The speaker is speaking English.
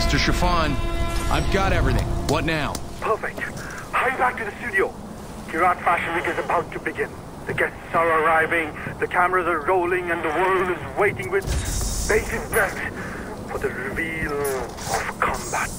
Mr. Chiffon, I've got everything. What now? Perfect. Hurry back to the studio. Kyrati Fashion Week is about to begin. The guests are arriving, the cameras are rolling, and the world is waiting with bated breath for the reveal of combat.